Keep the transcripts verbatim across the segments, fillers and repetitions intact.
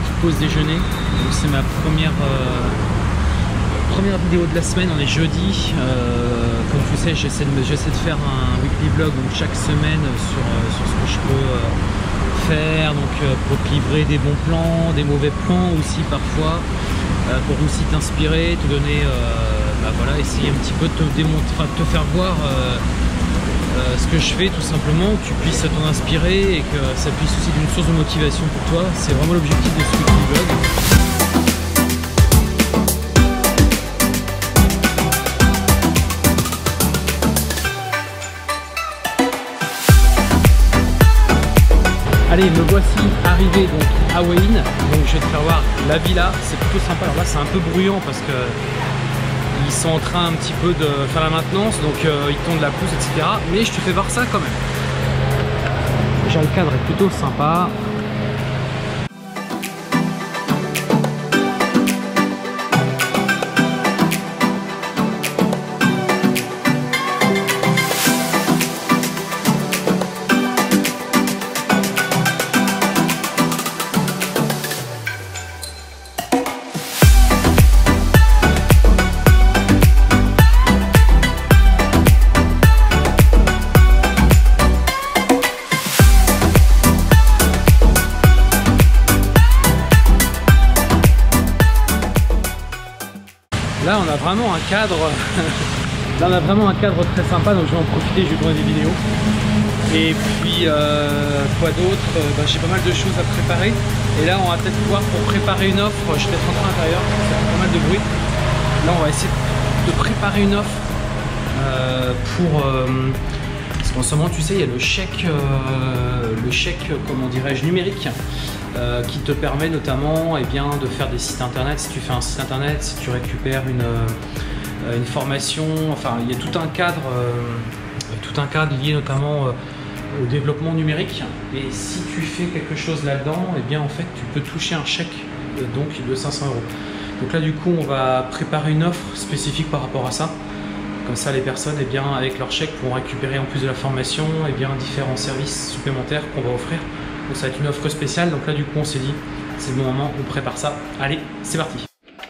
petite pause déjeuner. Donc c'est ma première, euh, première vidéo de la semaine, on est jeudi. Euh, comme tu sais, j'essaie de, j'essaie de faire un weekly vlog donc chaque semaine sur, euh, sur ce que je peux euh, faire, donc euh, pour te livrer des bons plans, des mauvais plans aussi parfois, euh, pour aussi t'inspirer, te donner, euh, bah voilà, essayer un petit peu de te démontrer, enfin, de te faire voir euh, euh, ce que je fais tout simplement, que tu puisses t'en inspirer et que ça puisse aussi être une source de motivation pour toi. C'est vraiment l'objectif de ce weekly vlog. Allez, me voici arrivé donc à Hwaein. Donc je vais te faire voir la villa, c'est plutôt sympa. Alors là c'est un peu bruyant parce que ils sont en train un petit peu de faire la maintenance, donc euh, ils tondent la pelouse, et cetera. Mais je te fais voir ça quand même. Déjà le cadre est plutôt sympa. Là on a vraiment un cadre là on a vraiment un cadre très sympa, donc je vais en profiter, je vais tourner des vidéos. Et puis euh, quoi d'autre, bah, j'ai pas mal de choses à préparer. Et là on va peut-être pouvoir, pour préparer une offre, je vais peut-être rentrer à l'intérieur, ça fait pas mal de bruit. Là on va essayer de préparer une offre euh, pour euh, parce qu'en ce moment tu sais il y a le chèque euh, le chèque comment dirais-je numérique. Euh, qui te permet notamment eh bien, de faire des sites internet. Si tu fais un site internet, si tu récupères une, euh, une formation, enfin il y a tout un cadre, euh, tout un cadre lié notamment euh, au développement numérique. Et si tu fais quelque chose là-dedans, eh bien en fait tu peux toucher un chèque euh, donc de cinq cents euros. Donc là du coup on va préparer une offre spécifique par rapport à ça. Comme ça les personnes eh bien, avec leur chèque pourront récupérer en plus de la formation eh bien, différents services supplémentaires qu'on va offrir. Donc ça va être une offre spéciale, donc là du coup on s'est dit c'est le bon moment, on prépare ça. Allez, c'est parti.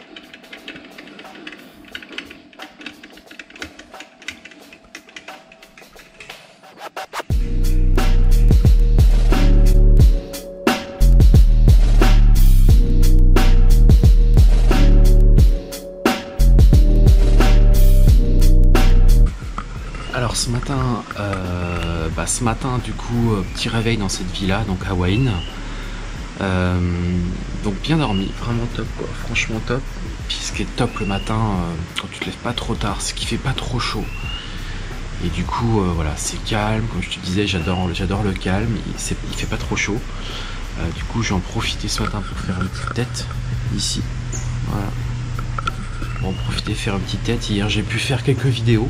Alors ce matin, euh, bah, ce matin du coup, euh, petit réveil dans cette villa, donc à Hwaein. Euh, donc bien dormi, vraiment top quoi, franchement top. Puis ce qui est top le matin, euh, quand tu te lèves pas trop tard, c'est qu'il fait pas trop chaud. Et du coup, euh, voilà, c'est calme, comme je te disais, j'adore j'adore le calme, il, il fait pas trop chaud. Euh, du coup, j'ai en profité ce matin pour faire une petite tête ici. Voilà. Pour en profiter, faire une petite tête. Hier, j'ai pu faire quelques vidéos.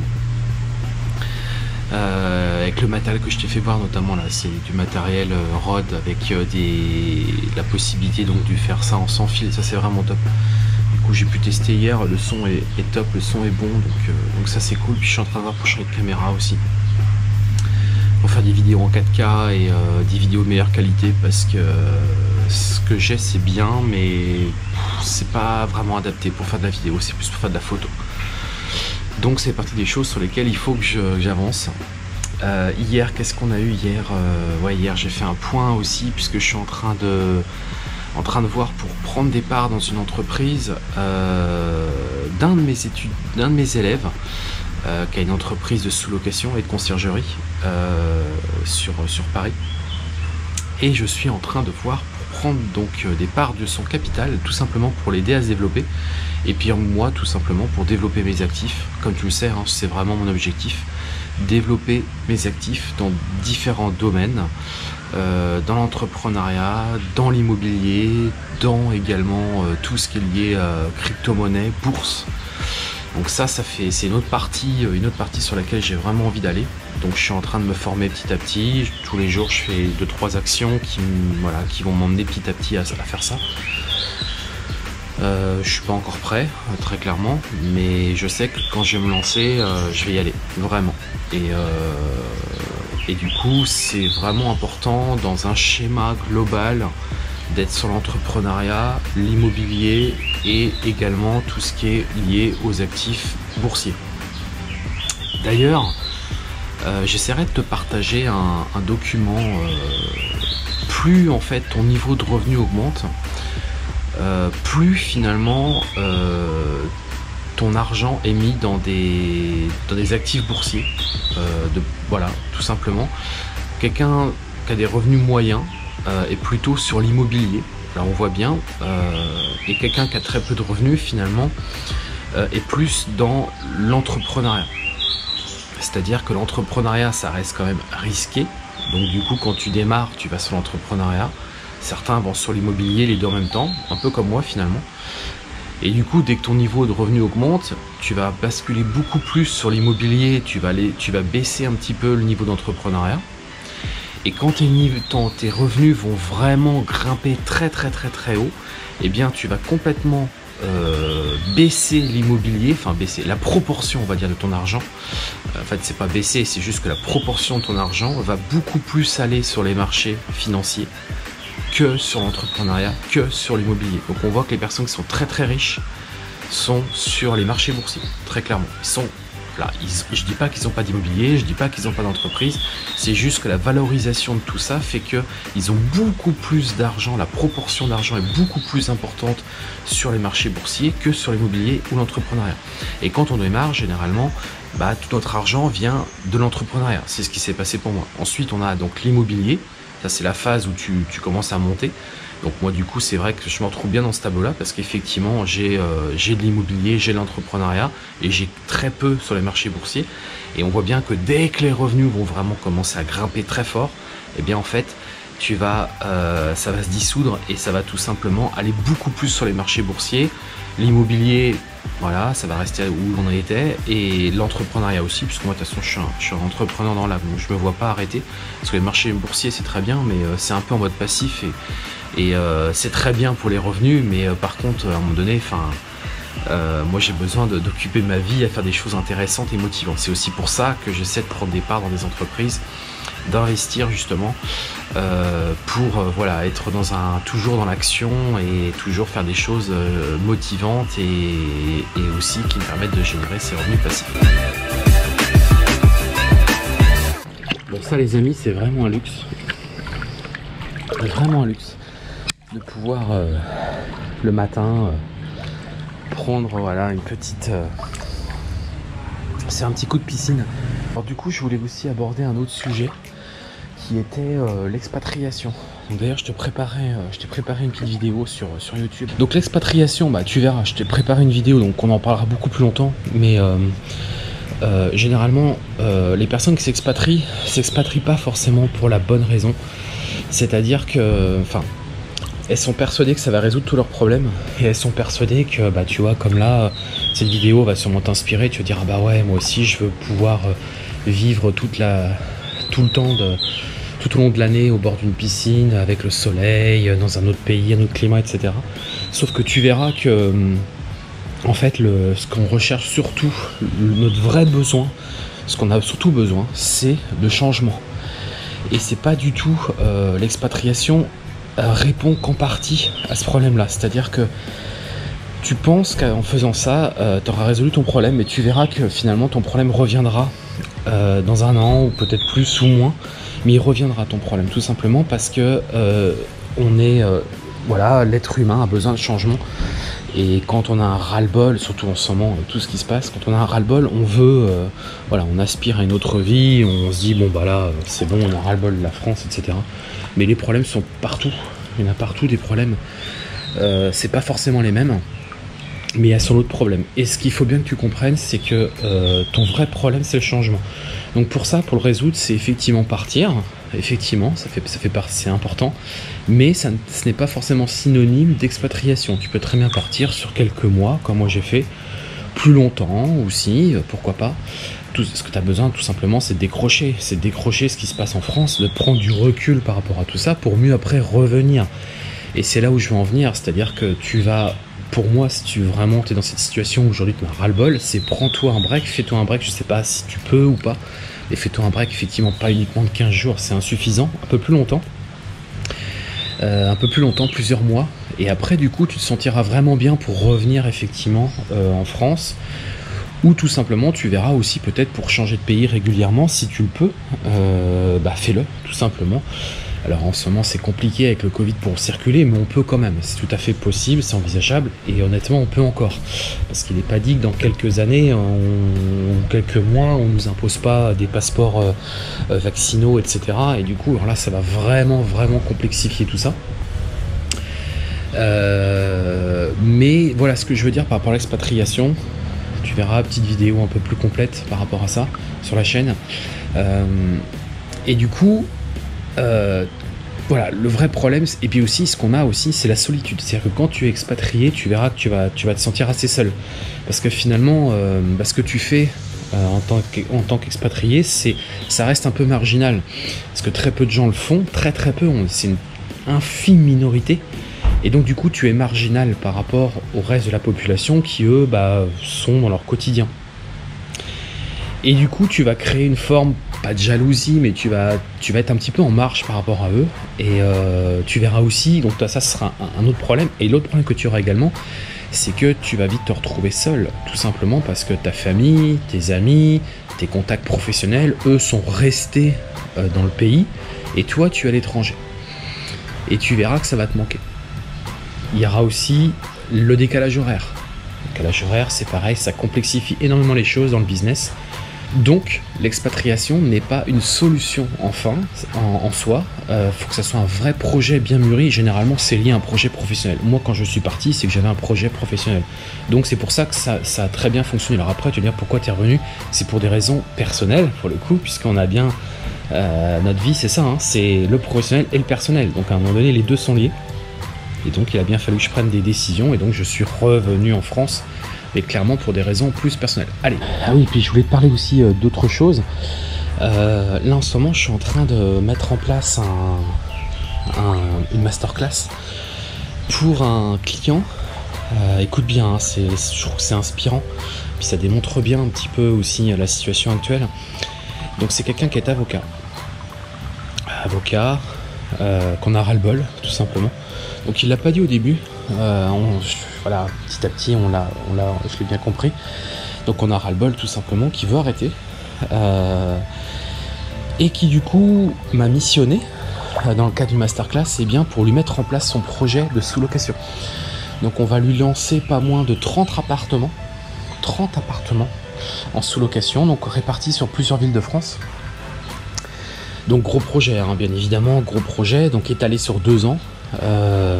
Euh, avec le matériel que je t'ai fait voir, notamment là c'est du matériel euh, Rode avec euh, des... la possibilité donc de faire ça en sans fil, ça c'est vraiment top. Du coup j'ai pu tester hier, le son est, est top, le son est bon, donc, euh, donc ça c'est cool. Puis je suis en train de voir pour changer de caméra aussi pour faire des vidéos en quatre K et euh, des vidéos de meilleure qualité, parce que euh, ce que j'ai c'est bien mais c'est pas vraiment adapté pour faire de la vidéo, c'est plus pour faire de la photo. Donc c'est partie des choses sur lesquelles il faut que j'avance. Euh, hier, qu'est-ce qu'on a eu hier euh, Ouais, hier j'ai fait un point aussi, puisque je suis en train de, en train de voir pour prendre des parts dans une entreprise euh, d'un de mes études, d'un de mes élèves, euh, qui a une entreprise de sous-location et de conciergerie euh, sur, sur Paris. Et je suis en train de voir pour prendre donc des parts de son capital, tout simplement pour l'aider à se développer. Et puis moi, tout simplement pour développer mes actifs. Comme tu le sais, hein, c'est vraiment mon objectif. Développer mes actifs dans différents domaines. Euh, dans l'entrepreneuriat, dans l'immobilier, dans également euh, tout ce qui est lié à crypto-monnaie, bourse. Donc ça, ça fait, c'est une autre partie, une autre partie sur laquelle j'ai vraiment envie d'aller. Donc je suis en train de me former petit à petit. Tous les jours, je fais deux trois actions qui, voilà, qui vont m'emmener petit à petit à, à faire ça. Euh, je suis pas encore prêt, euh, très clairement, mais je sais que quand je vais me lancer, euh, je vais y aller, vraiment. Et, euh, et du coup, c'est vraiment important dans un schéma global d'être sur l'entrepreneuriat, l'immobilier et également tout ce qui est lié aux actifs boursiers. D'ailleurs, euh, j'essaierai de te partager un, un document. Euh, plus en fait ton niveau de revenu augmente, euh, plus finalement euh, ton argent est mis dans des, dans des actifs boursiers. Euh, de, voilà, tout simplement. Quelqu'un qui a des revenus moyens euh, est plutôt sur l'immobilier. Là on voit bien. Euh, et quelqu'un qui a très peu de revenus finalement euh, est plus dans l'entrepreneuriat. C'est-à-dire que l'entrepreneuriat ça reste quand même risqué. Donc du coup quand tu démarres tu vas sur l'entrepreneuriat. Certains vont sur l'immobilier, les deux en même temps, un peu comme moi finalement. Et du coup, dès que ton niveau de revenu augmente, tu vas basculer beaucoup plus sur l'immobilier, tu vas aller, tu vas baisser un petit peu le niveau d'entrepreneuriat. Et quand tes, tes revenus vont vraiment grimper très très très très haut, eh bien tu vas complètement euh, baisser l'immobilier, enfin baisser la proportion on va dire de ton argent. En fait c'est pas baisser, c'est juste que la proportion de ton argent va beaucoup plus aller sur les marchés financiers que sur l'entrepreneuriat, que sur l'immobilier. Donc on voit que les personnes qui sont très très riches sont sur les marchés boursiers, très clairement. Ils sont là, ils, je dis pas qu'ils n'ont pas d'immobilier, je dis pas qu'ils n'ont pas d'entreprise, c'est juste que la valorisation de tout ça fait qu'ils ont beaucoup plus d'argent, la proportion d'argent est beaucoup plus importante sur les marchés boursiers que sur l'immobilier ou l'entrepreneuriat. Et quand on démarre, généralement, bah, tout notre argent vient de l'entrepreneuriat, c'est ce qui s'est passé pour moi. Ensuite on a donc l'immobilier. Ça c'est la phase où tu, tu commences à monter. Donc moi du coup c'est vrai que je me retrouve bien dans ce tableau là parce qu'effectivement j'ai euh, j'ai de l'immobilier, j'ai de l'entrepreneuriat et j'ai très peu sur les marchés boursiers. Et on voit bien que dès que les revenus vont vraiment commencer à grimper très fort, et eh bien en fait tu vas, euh, ça va se dissoudre et ça va tout simplement aller beaucoup plus sur les marchés boursiers. L'immobilier, voilà, ça va rester où on était, et l'entrepreneuriat aussi, puisque moi de toute façon je suis un, je suis un entrepreneur dans l'âme, donc je me vois pas arrêter, parce que les marchés boursiers c'est très bien, mais euh, c'est un peu en mode passif, et, et euh, c'est très bien pour les revenus, mais euh, par contre à un moment donné, enfin, euh, moi j'ai besoin d'occuper ma vie à faire des choses intéressantes et motivantes. C'est aussi pour ça que j'essaie de prendre des parts dans des entreprises, d'investir justement euh, pour euh, voilà, être dans un, toujours dans l'action et toujours faire des choses euh, motivantes et, et aussi qui me permettent de générer ces revenus passifs. Bon ça les amis c'est vraiment un luxe, vraiment un luxe de pouvoir euh, le matin euh, prendre voilà, une petite... Euh, c'est un petit coup de piscine. Alors du coup je voulais aussi aborder un autre sujet qui était euh, l'expatriation. D'ailleurs je te préparais euh, je t'ai préparé une petite vidéo sur, sur YouTube. Donc l'expatriation, bah tu verras, je t'ai préparé une vidéo donc on en parlera beaucoup plus longtemps, mais euh, euh, généralement euh, les personnes qui s'expatrient s'expatrient pas forcément pour la bonne raison. C'est-à-dire que enfin elles sont persuadées que ça va résoudre tous leurs problèmes et elles sont persuadées que bah tu vois comme là cette vidéo va sûrement t'inspirer, tu vas dire ah bah ouais moi aussi je veux pouvoir euh, vivre toute la tout le temps de tout au long de l'année au bord d'une piscine avec le soleil dans un autre pays, un autre climat, et cetera. Sauf que tu verras que en fait le, ce qu'on recherche surtout, notre vrai besoin, ce qu'on a surtout besoin, c'est de changement. Et c'est pas du tout euh, l'expatriation euh, répond qu'en partie à ce problème-là. C'est-à-dire que tu penses qu'en faisant ça, euh, tu auras résolu ton problème, mais tu verras que finalement ton problème reviendra euh, dans un an ou peut-être plus ou moins. Mais il reviendra ton problème tout simplement parce que euh, on est euh, voilà, l'être humain a besoin de changement et quand on a un ras-le-bol, surtout en ce moment tout ce qui se passe, quand on a un ras-le-bol on veut euh, voilà, on aspire à une autre vie, on se dit bon bah là c'est bon, on a ras-le-bol de la France, etc. Mais les problèmes sont partout, il y en a partout des problèmes, euh, c'est pas forcément les mêmes, mais il y a son autre problème. Et ce qu'il faut bien que tu comprennes, c'est que euh, ton vrai problème c'est le changement. Donc pour ça, pour le résoudre, c'est effectivement partir. Effectivement, ça fait, ça fait partie, c'est important. Mais ça, ce n'est pas forcément synonyme d'expatriation. Tu peux très bien partir sur quelques mois, comme moi j'ai fait, plus longtemps aussi, pourquoi pas. Tout ce que tu as besoin, tout simplement, c'est de décrocher. C'est de décrocher ce qui se passe en France, de prendre du recul par rapport à tout ça, pour mieux après revenir. Et c'est là où je veux en venir, c'est-à-dire que tu vas... Pour moi, si tu vraiment es dans cette situation où aujourd'hui tu as ras-le-bol, c'est prends-toi un break, fais-toi un break, je sais pas si tu peux ou pas, et fais-toi un break, effectivement pas uniquement de quinze jours, c'est insuffisant, un peu plus longtemps. euh, un peu plus longtemps, plusieurs mois, et après du coup tu te sentiras vraiment bien pour revenir effectivement euh, en France, ou tout simplement tu verras aussi peut-être pour changer de pays régulièrement si tu le peux, euh, bah fais-le tout simplement. Alors en ce moment c'est compliqué avec le Covid pour circuler, mais on peut quand même, c'est tout à fait possible, c'est envisageable, et honnêtement on peut encore. Parce qu'il n'est pas dit que dans quelques années, en quelques mois, on ne nous impose pas des passeports euh, euh, vaccinaux, et cetera. Et du coup, alors là ça va vraiment, vraiment complexifier tout ça. Euh, mais voilà ce que je veux dire par rapport à l'expatriation. Tu verras une petite vidéo un peu plus complète par rapport à ça sur la chaîne. Euh, et du coup... Euh, voilà, le vrai problème, et puis aussi ce qu'on a aussi, c'est la solitude. C'est-à-dire que quand tu es expatrié, tu verras que tu vas, tu vas te sentir assez seul. Parce que finalement, euh, bah, ce que tu fais euh, en tant qu', en tant qu'expatrié, c'est, ça reste un peu marginal. Parce que très peu de gens le font, très très peu, c'est une infime minorité. Et donc du coup, tu es marginal par rapport au reste de la population qui, eux, bah, sont dans leur quotidien. Et du coup, tu vas créer une forme, pas de jalousie, mais tu vas, tu vas être un petit peu en marche par rapport à eux. Et euh, tu verras aussi, donc ça, ce sera un, un autre problème. Et l'autre problème que tu auras également, c'est que tu vas vite te retrouver seul. Tout simplement parce que ta famille, tes amis, tes contacts professionnels, eux, sont restés euh, dans le pays. Et toi, tu es à l'étranger. Et tu verras que ça va te manquer. Il y aura aussi le décalage horaire. Le décalage horaire, c'est pareil, ça complexifie énormément les choses dans le business. Donc, l'expatriation n'est pas une solution enfin, en, en soi. Il euh, faut que ça soit un vrai projet bien mûri. Généralement, c'est lié à un projet professionnel. Moi, quand je suis parti, c'est que j'avais un projet professionnel. Donc, c'est pour ça que ça, ça a très bien fonctionné. Alors après, tu vas dire pourquoi tu es revenu. C'est pour des raisons personnelles, pour le coup, puisqu'on a bien... Euh, notre vie, c'est ça, hein, c'est le professionnel et le personnel. Donc, à un moment donné, les deux sont liés. Et donc, il a bien fallu que je prenne des décisions. Et donc, je suis revenu en France. Mais clairement pour des raisons plus personnelles. Allez. Ah oui, puis je voulais te parler aussi euh, d'autre chose. Euh, là en ce moment, je suis en train de mettre en place un, un, une masterclass pour un client. Euh, écoute bien, hein, c'est, je trouve que c'est inspirant. Puis ça démontre bien un petit peu aussi la situation actuelle. Donc c'est quelqu'un qui est avocat. Avocat, euh, qu'on a ras-le-bol, tout simplement. Donc il l'a pas dit au début. Euh, on, voilà, petit à petit, on l'a, on l'a, je l'ai bien compris. Donc on a ras-le-bol tout simplement, qui veut arrêter euh, et qui du coup m'a missionné euh, dans le cadre du masterclass, c'est bien pour lui mettre en place son projet de sous-location. Donc on va lui lancer pas moins de trente appartements, trente appartements en sous-location, donc répartis sur plusieurs villes de France. Donc gros projet, hein, bien évidemment, gros projet, donc étalé sur deux ans. Euh,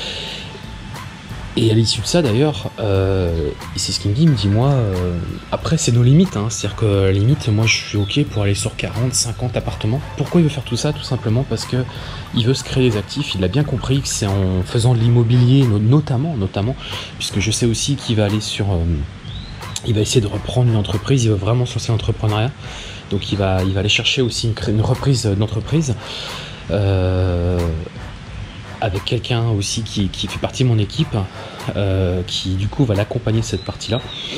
Et à l'issue de ça d'ailleurs, euh, c'est ce qu'il me dit, il me dit moi, euh, après c'est nos limites, hein, c'est-à-dire que à la limite, moi je suis ok pour aller sur quarante, cinquante appartements. Pourquoi il veut faire tout ça? Tout simplement parce que il veut se créer des actifs, il a bien compris que c'est en faisant de l'immobilier, notamment, notamment, puisque je sais aussi qu'il va aller sur... Euh, il va essayer de reprendre une entreprise, il veut vraiment se lancer dans l'entrepreneuriat, donc il va, il va aller chercher aussi une, une reprise d'entreprise. Euh, avec quelqu'un aussi qui, qui fait partie de mon équipe, euh, qui du coup va l'accompagner cette partie-là.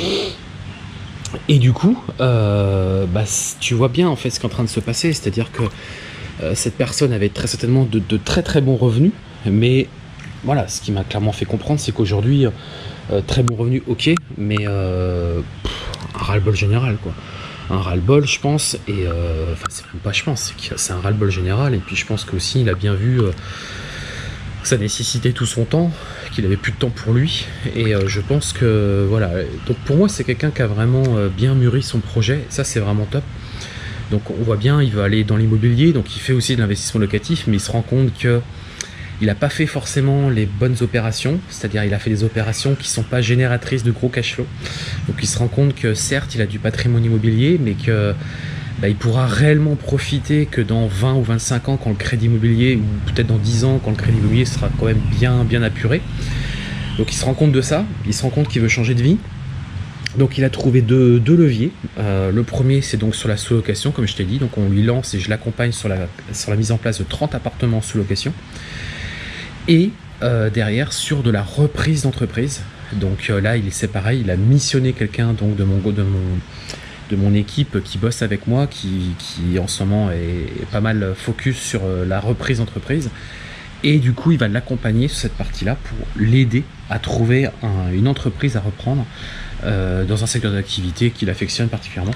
Et du coup, euh, bah, tu vois bien en fait ce qui est en train de se passer, c'est-à-dire que euh, cette personne avait très certainement de, de très très bons revenus, mais voilà, ce qui m'a clairement fait comprendre, c'est qu'aujourd'hui, euh, très bons revenus, ok, mais euh, pff, un ras-le-bol général, quoi. Un ras-le-bol, je pense, et euh, enfin, c'est même pas je pense, c'est un ras-le-bol général, et puis je pense qu'aussi il a bien vu euh, ça nécessitait tout son temps, qu'il avait plus de temps pour lui, et euh, je pense que voilà, donc pour moi c'est quelqu'un qui a vraiment euh, bien mûri son projet, ça c'est vraiment top. Donc on voit bien, il veut aller dans l'immobilier, donc il fait aussi de l'investissement locatif, mais il se rend compte que il n'a pas fait forcément les bonnes opérations, c'est-à-dire il a fait des opérations qui ne sont pas génératrices de gros cash flow. Donc il se rend compte que certes il a du patrimoine immobilier, mais que bah, il pourra réellement profiter que dans vingt ou vingt-cinq ans, quand le crédit immobilier, ou peut-être dans dix ans, quand le crédit immobilier sera quand même bien, bien apuré. Donc il se rend compte de ça, il se rend compte qu'il veut changer de vie. Donc il a trouvé deux, deux leviers. Euh, le premier, c'est donc sur la sous-location, comme je t'ai dit. Donc on lui lance et je l'accompagne sur la, sur la mise en place de trente appartements en sous-location. Et euh, derrière, sur de la reprise d'entreprise. Donc euh, là, il c'est pareil, il a missionné quelqu'un donc de mon, de mon de mon équipe qui bosse avec moi, qui, qui en ce moment est pas mal focus sur la reprise d'entreprise. Et du coup, il va l'accompagner sur cette partie-là pour l'aider à trouver un, une entreprise à reprendre euh, dans un secteur d'activité qu'il affectionne particulièrement.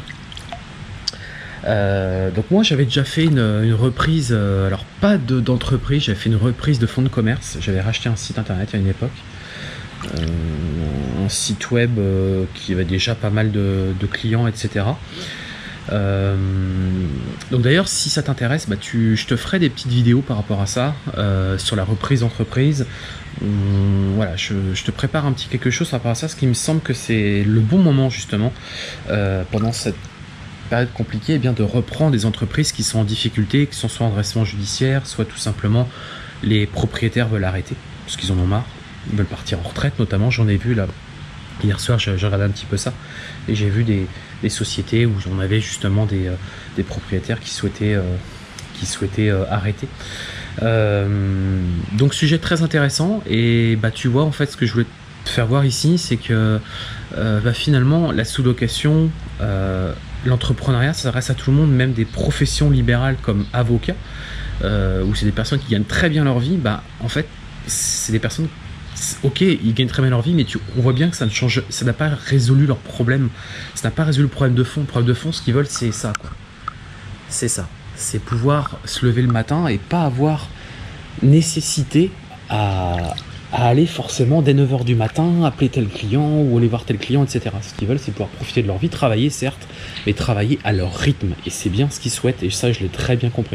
Euh, donc moi j'avais déjà fait une, une reprise, euh, alors pas de, d'entreprise, j'avais fait une reprise de fonds de commerce. J'avais racheté un site internet à une époque, euh, un site web euh, qui avait déjà pas mal de, de clients, et cetera. Euh, donc d'ailleurs si ça t'intéresse, bah tu, je te ferai des petites vidéos par rapport à ça, euh, sur la reprise d'entreprise. Hum, voilà, je, je te prépare un petit quelque chose par rapport à ça, parce qu'il me semble que c'est le bon moment justement euh, pendant cette période compliquée, eh bien de reprendre des entreprises qui sont en difficulté, qui sont soit en redressement judiciaire, soit tout simplement les propriétaires veulent arrêter parce qu'ils en ont marre, ils veulent partir en retraite notamment. J'en ai vu là hier soir, j'ai regardé un petit peu ça et j'ai vu des, des sociétés où on avait justement des, euh, des propriétaires qui souhaitaient, euh, qui souhaitaient euh, arrêter. Euh, donc sujet très intéressant. Et bah tu vois en fait ce que je voulais te faire voir ici, c'est que euh, bah, finalement la sous-location, euh, l'entrepreneuriat, ça s'adresse à tout le monde, même des professions libérales comme avocat, euh, où c'est des personnes qui gagnent très bien leur vie. Bah, en fait, c'est des personnes, ok, ils gagnent très bien leur vie, mais tu, on voit bien que ça ne change, ça n'a pas résolu leurs problèmes, ça n'a pas résolu le problème de fond. Le problème de fond, ce qu'ils veulent, c'est ça, quoi. C'est ça, c'est pouvoir se lever le matin et pas avoir nécessité à, à aller forcément dès neuf heures du matin, appeler tel client ou aller voir tel client, et cetera. Ce qu'ils veulent, c'est pouvoir profiter de leur vie, travailler certes, mais travailler à leur rythme. Et c'est bien ce qu'ils souhaitent, et ça, je l'ai très bien compris.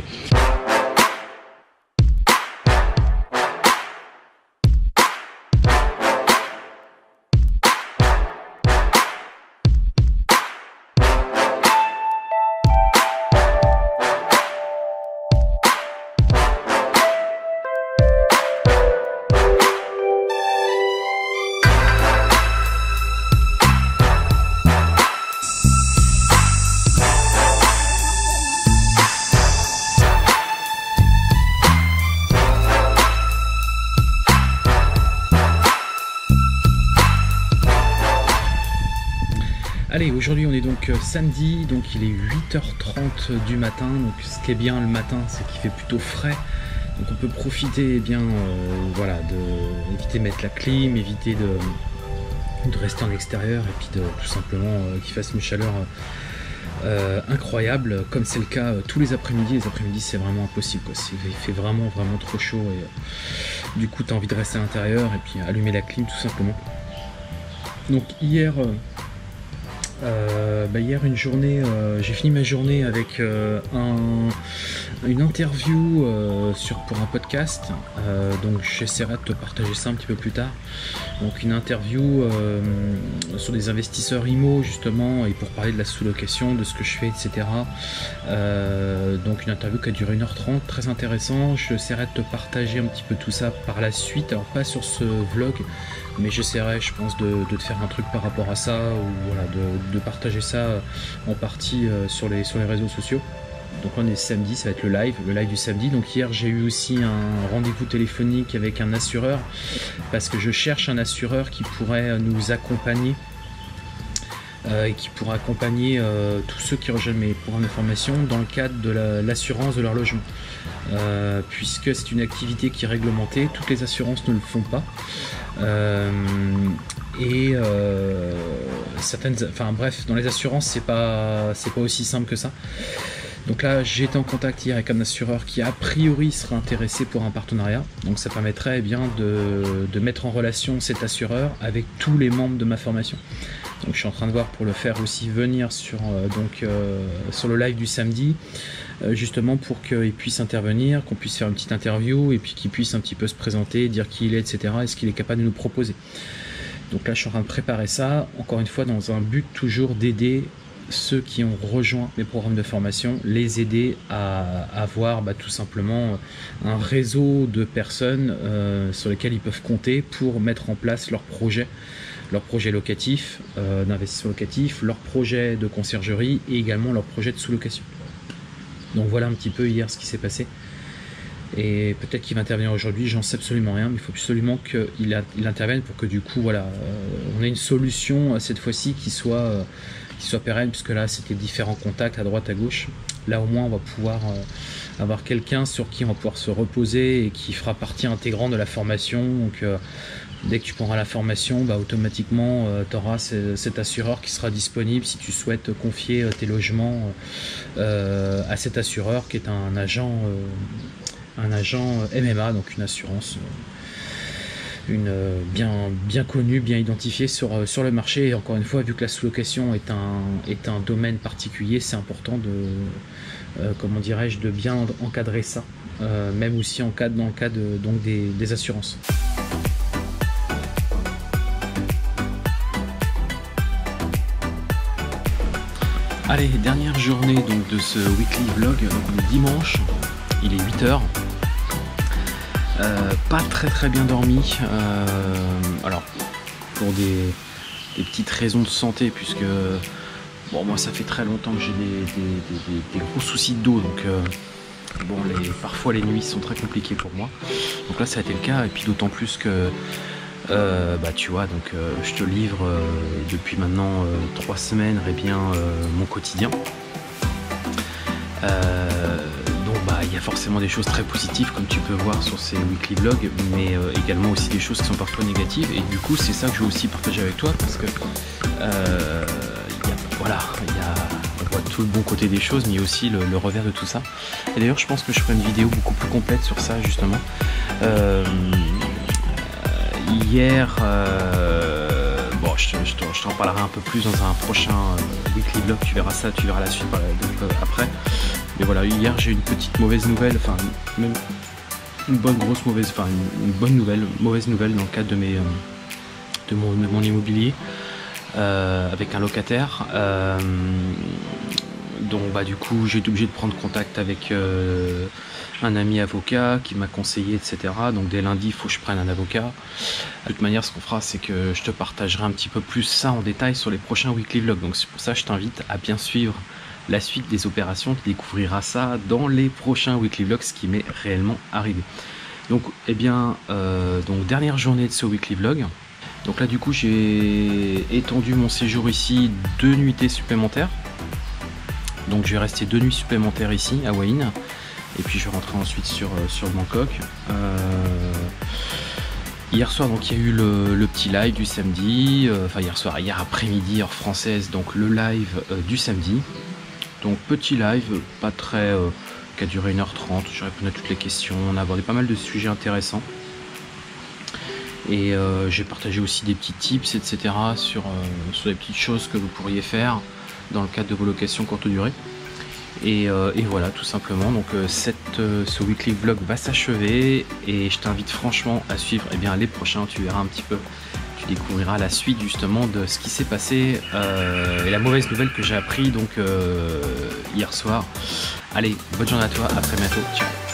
Allez, aujourd'hui on est donc samedi, donc il est huit heures trente du matin. Donc ce qui est bien le matin, c'est qu'il fait plutôt frais. Donc on peut profiter, eh bien, euh, voilà, de éviter de mettre la clim, éviter de, de rester en extérieur et puis de tout simplement euh, qu'il fasse une chaleur euh, incroyable, comme c'est le cas euh, tous les après-midi. Les après-midi c'est vraiment impossible, quoi. Il fait vraiment vraiment trop chaud et euh, du coup tu as envie de rester à l'intérieur et puis allumer la clim tout simplement. Donc hier... Euh, Euh, bah hier une journée, euh, j'ai fini ma journée avec euh, un, une interview euh, sur, pour un podcast, euh, donc j'essaierai de te partager ça un petit peu plus tard. Donc une interview euh, sur des investisseurs immo justement, et pour parler de la sous-location, de ce que je fais, et cetera. Euh, donc une interview qui a duré une heure trente, très intéressant. J'essaierai de te partager un petit peu tout ça par la suite, alors pas sur ce vlog, mais j'essaierai, je pense, de, de te faire un truc par rapport à ça, ou voilà, de, de partager ça en partie euh, sur, les, sur les réseaux sociaux. Donc on est samedi, ça va être le live, le live du samedi. Donc hier j'ai eu aussi un rendez-vous téléphonique avec un assureur, parce que je cherche un assureur qui pourrait nous accompagner euh, et qui pourra accompagner euh, tous ceux qui rejoignent mes programmes de formation dans le cadre de l'assurance la, de leur logement. Euh, puisque c'est une activité qui est réglementée, toutes les assurances ne le font pas. Euh, et euh, certaines, enfin bref, dans les assurances c'est pas c'est pas aussi simple que ça. Donc là j'ai été en contact hier avec un assureur qui a priori sera intéressé pour un partenariat. Donc ça permettrait eh bien de, de mettre en relation cet assureur avec tous les membres de ma formation. Donc je suis en train de voir pour le faire aussi venir sur, euh, donc, euh, sur le live du samedi, euh, justement pour qu'il puisse intervenir, qu'on puisse faire une petite interview et puis qu'il puisse un petit peu se présenter, dire qui il est, et cetera. Et ce qu'il est capable de nous proposer. Donc là je suis en train de préparer ça, encore une fois dans un but toujours d'aider ceux qui ont rejoint mes programmes de formation, les aider à avoir bah, tout simplement un réseau de personnes euh, sur lesquelles ils peuvent compter pour mettre en place leurs projets, leurs projets locatifs, euh, d'investissement locatif, leurs projets de conciergerie et également leurs projets de sous-location. Donc voilà un petit peu hier ce qui s'est passé. Et peut-être qu'il va intervenir aujourd'hui, j'en sais absolument rien, mais il faut absolument qu'il il intervienne pour que du coup voilà, euh, on ait une solution cette fois-ci qui soit, euh, qui soit pérenne, puisque là c'était différents contacts à droite à gauche. Là au moins on va pouvoir euh, avoir quelqu'un sur qui on va pouvoir se reposer et qui fera partie intégrante de la formation. Donc euh, dès que tu prendras la formation, bah, automatiquement euh, tu auras ce, cet assureur qui sera disponible si tu souhaites confier euh, tes logements euh, à cet assureur qui est un agent, euh, un agent M M A, donc une assurance euh, une, euh, bien, bien connue, bien identifiée sur, euh, sur le marché. Et encore une fois, vu que la sous-location est un, est un domaine particulier, c'est important de, euh, comment dirais-je, de bien encadrer ça, euh, même aussi en cas, dans le cas de, donc des, des assurances. Allez, dernière journée donc de ce weekly vlog, donc on est dimanche, il est huit heures. Euh, pas très très bien dormi, euh, alors pour des, des petites raisons de santé, puisque bon, moi ça fait très longtemps que j'ai des, des, des, des gros soucis de dos, donc euh, bon, les, parfois les nuits sont très compliquées pour moi, donc là ça a été le cas, et puis d'autant plus que euh, bah tu vois, donc euh, je te livre euh, depuis maintenant euh, trois semaines et bien euh, mon quotidien. Euh, donc bah il y a forcément des choses très positives comme tu peux voir sur ces weekly vlogs, mais euh, également aussi des choses qui sont parfois négatives, et du coup c'est ça que je veux aussi partager avec toi, parce que euh, y a, voilà, il y a, on voit tout le bon côté des choses, mais il y a aussi le, le revers de tout ça. Et d'ailleurs je pense que je ferai une vidéo beaucoup plus complète sur ça justement. Euh, hier euh, bon je, te, je, te, je t'en parlerai un peu plus dans un prochain euh, weekly vlog, tu verras ça, tu verras la suite euh, après. Mais voilà, hier j'ai eu une petite mauvaise nouvelle, enfin même une bonne grosse mauvaise, enfin une, une bonne nouvelle, mauvaise nouvelle dans le cadre de mes euh, de, mon, de mon immobilier euh, avec un locataire. Euh, donc bah du coup j'ai été obligé de prendre contact avec euh, un ami avocat qui m'a conseillé, et cetera. Donc dès lundi il faut que je prenne un avocat. De toute manière ce qu'on fera c'est que je te partagerai un petit peu plus ça en détail sur les prochains weekly vlogs. Donc c'est pour ça que je t'invite à bien suivre la suite des opérations, tu découvriras ça dans les prochains weekly vlogs, ce qui m'est réellement arrivé. Donc eh bien euh, donc dernière journée de ce weekly vlog. Donc là du coup j'ai étendu mon séjour ici deux nuitées supplémentaires. Donc je vais rester deux nuits supplémentaires ici à Hua Hin, et puis je vais rentrer ensuite sur, sur Bangkok. Euh, hier soir donc il y a eu le, le petit live du samedi, euh, enfin hier soir, hier après-midi heure française, donc le live euh, du samedi. Donc petit live, pas très, euh, qui a duré une heure trente, j'ai répondu à toutes les questions, on a abordé pas mal de sujets intéressants. Et euh, j'ai partagé aussi des petits tips, et cetera sur, euh, sur les petites choses que vous pourriez faire dans le cadre de vos locations courte durée. Et, euh, et voilà, tout simplement. Donc euh, cette, euh, ce weekly vlog va s'achever, et je t'invite franchement à suivre eh bien, les prochains. Tu verras un petit peu, tu découvriras la suite justement de ce qui s'est passé euh, et la mauvaise nouvelle que j'ai appris donc euh, hier soir. Allez, bonne journée à toi, à très bientôt, ciao.